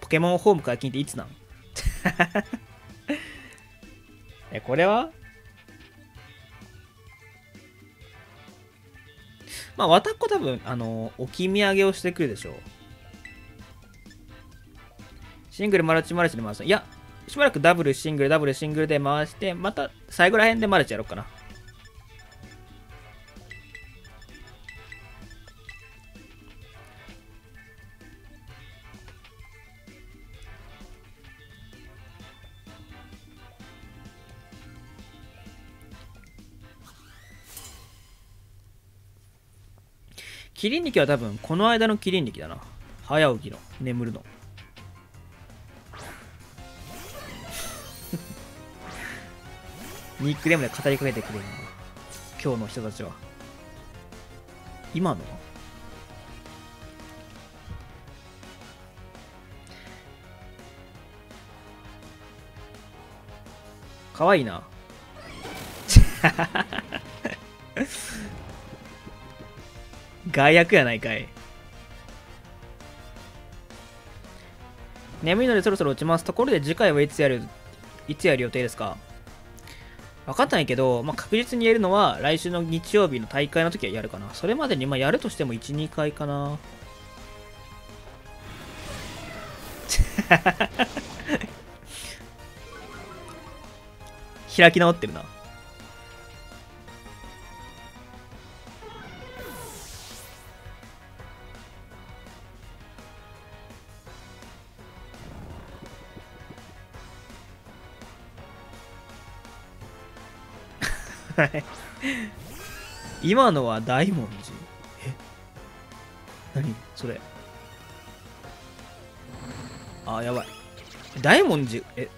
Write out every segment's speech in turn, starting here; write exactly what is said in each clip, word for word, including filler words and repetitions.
ケモンホーム解禁っていつなんえ、これはまあ、わたっこ多分、あの、置き土産をしてくるでしょう。シングル、マルチ、マルチで回す。いや、しばらくダブル、シングル、ダブル、シングルで回して、また最後らへんでマルチやろうかな。キリン力は多分、この間のキリン力だな。早起きの、眠るの。ニックネームで語りかけてくれるの。今日の人たちは。今のかわいいな。害悪やないかい。眠いのでそろそろ落ちます。ところで次回はいつやる、いつやる予定ですか？分かんないけど、まあ、確実に言えるのは来週の日曜日の大会の時はやるかな。それまでにまあやるとしてもいち、にかいかな。開き直ってるな。今のは大文字。え何それ。あ、やばい。大文字、え、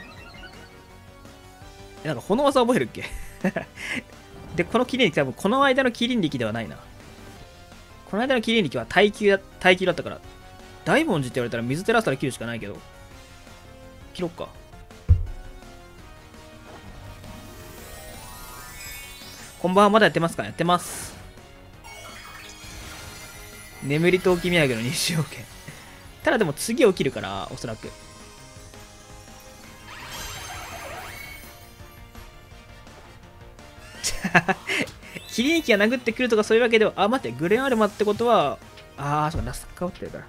えなんかこの技覚えるっけで、このキリン力多分この間のキリン力ではないな。この間のキリン力は耐久だ、耐久だったから。大文字って言われたら水照らしたら切るしかないけど。切ろっか。こんばんは、まだやってますか？やってます。眠りと置き土産の日照券。ただでも次起きるから、おそらく。キリンキが殴ってくるとかそういうわけでは、あ、待って、グレンアルマってことは、あー、そうか、ラスカ打ってるから。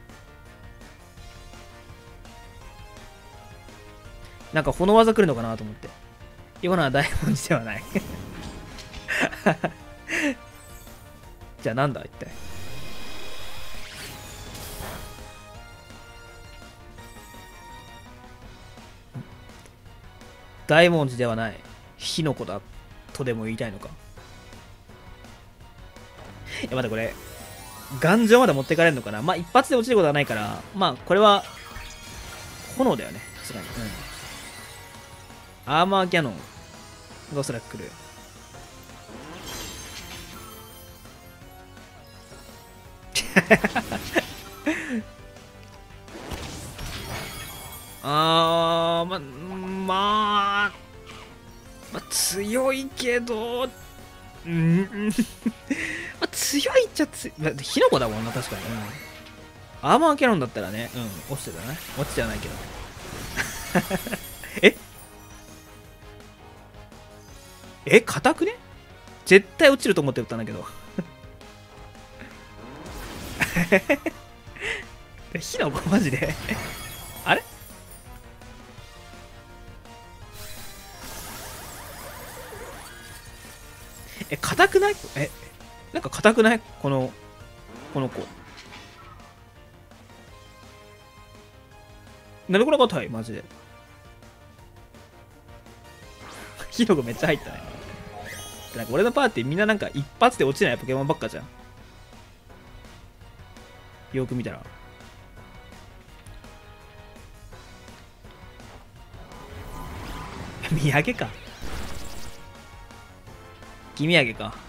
なんか、炎技来るのかなと思って。今のは大文字ではない。じゃあなんだ一体。大文字ではない。火の粉だとでも言いたいのか。いや待ってこれ頑丈まで持ってかれるのかな。まあ一発で落ちることはないから、まあこれは炎だよねさすがに。うん、アーマーキャノンがおそらく来る。あー、ま、まあ、まあ、強いけど、うん、まあ、強いっちゃ強い。火の粉だもんな、確かに。うん、アーマーキャノンだったらね、うん、落ちてたね。落ちてはないけど。ええ、硬くね？絶対落ちると思って打ったんだけど。火の粉マジであれえ、硬くない？え、なんか硬くない？この、この子。なんでこれ硬い？マジで。火の粉めっちゃ入ったね。なんか俺のパーティーみんななんか一発で落ちないポケモンばっかじゃん。よく見たら。土産か。木土産か。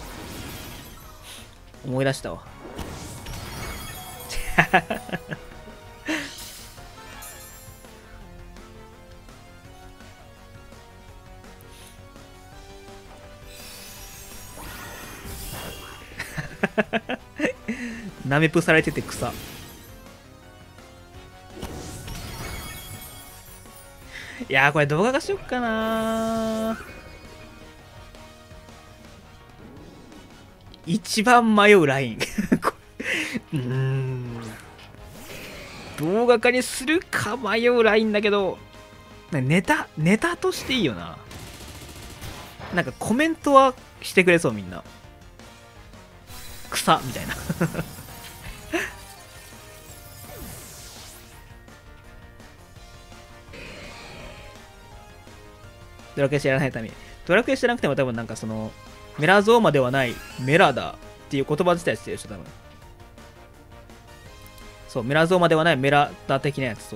思い出したわ。なめぷされてて草。 いやー、これ動画化しよっかな。一番迷うライン。うーん。動画化にするか迷うラインだけど、ネタ、ネタとしていいよな。なんかコメントはしてくれそう、みんな。草みたいな。ドラクエ知らないために。ドラクエ知らなくても多分なんかその、メラゾーマではないメラダっていう言葉自体してるでしょ、多分。そう、メラゾーマではないメラダ的なやつ、そう。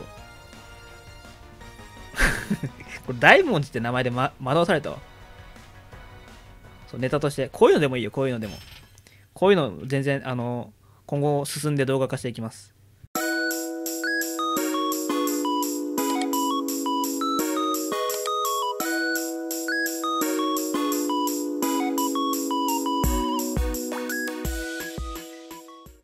これ大文字って名前で、ま、惑わされたわ。そう、ネタとして。こういうのでもいいよ、こういうのでも。こういうの全然、あの、今後進んで動画化していきます。